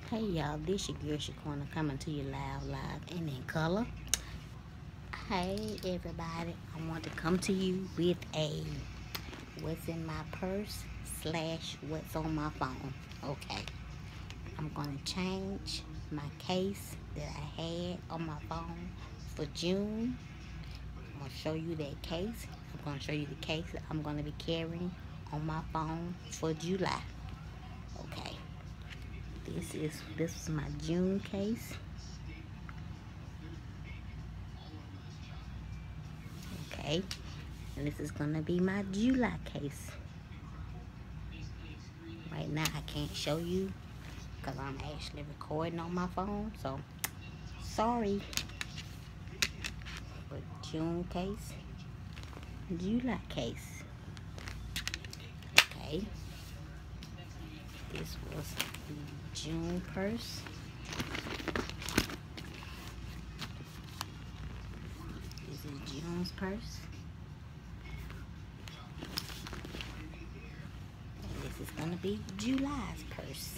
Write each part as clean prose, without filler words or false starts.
Hey y'all, this your girl Shaquana coming to you live and in color. Hey everybody, I want to come to you with a what's in my purse / what's on my phone. Okay, I'm gonna change my case that I had on my phone for June. I'm gonna show you that case. I'm gonna show you the case that I'm gonna be carrying on my phone for July. Okay. This is my June case. Okay, and this is gonna be my July case. Right now I can't show you because I'm actually recording on my phone, so sorry. But June case, July case. Okay, this was June purse. This is June's purse. And this is gonna be July's purse.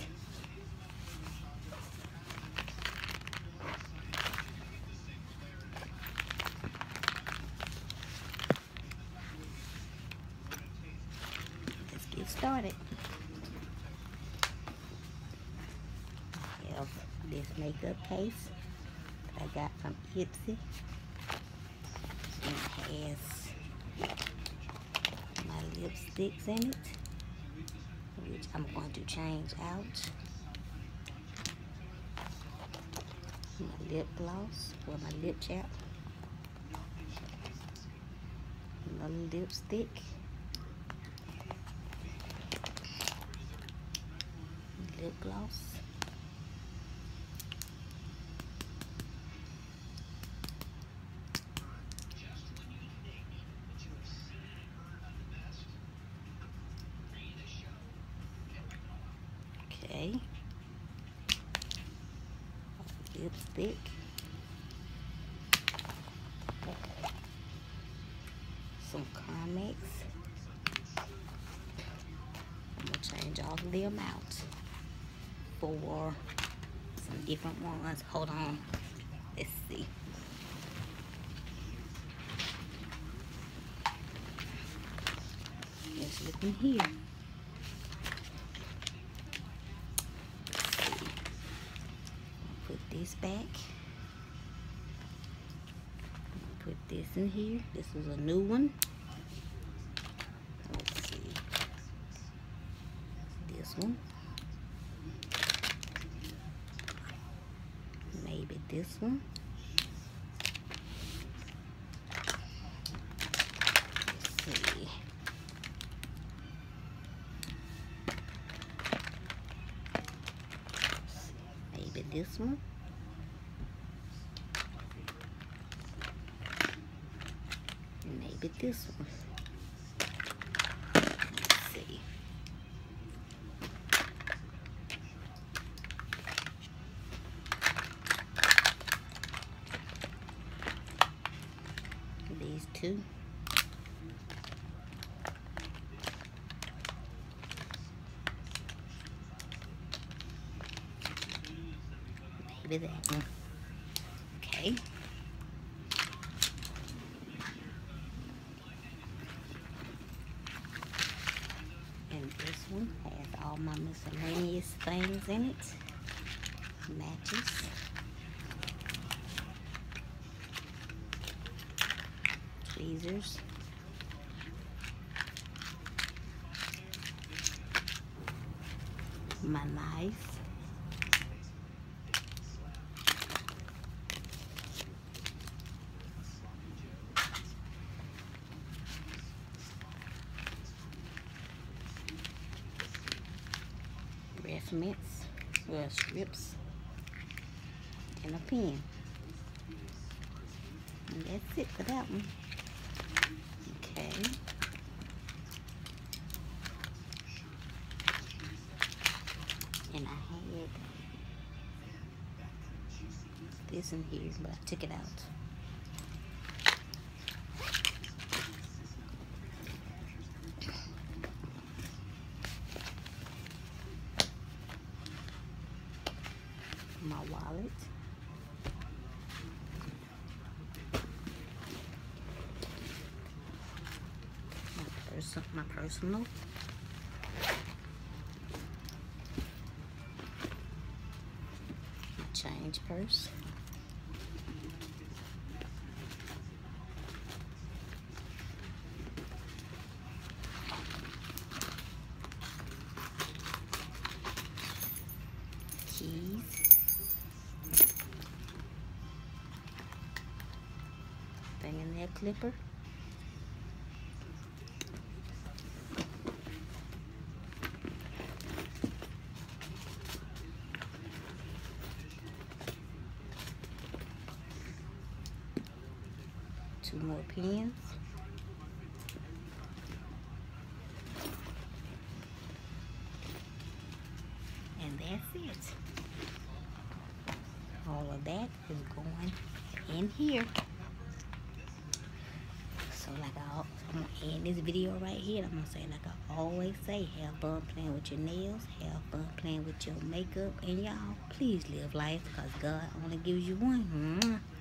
Let's get started. I have this makeup case that I got from Ipsy. It has my lipsticks in it, which I'm going to change out. My lip gloss or my lip chap. Another lipstick. Lip gloss. Okay. Lipstick. Some Carmex. I'm going to change all of them out for some different ones. Hold on. Let's see. Let's look in here. Put this back. Put this in here. This is a new one. Let's see. This one. Maybe this one. Let's see. Maybe this one. Maybe this one. Let's see. These two. Maybe that one. Okay. And this one has all my miscellaneous things in it. Matches. Tweezers. My knife. Breath mints, or strips, and a pen. And that's it for that one. Okay. And I had this in here, but I took it out. my wallet, my personal, my change purse, keys, fingernail clipper, two more pens, and that's it. All of that is going in here. So like I'm gonna end this video right here. I'm gonna say like I always say, have fun playing with your nails, have fun playing with your makeup, and y'all please live life because God only gives you one.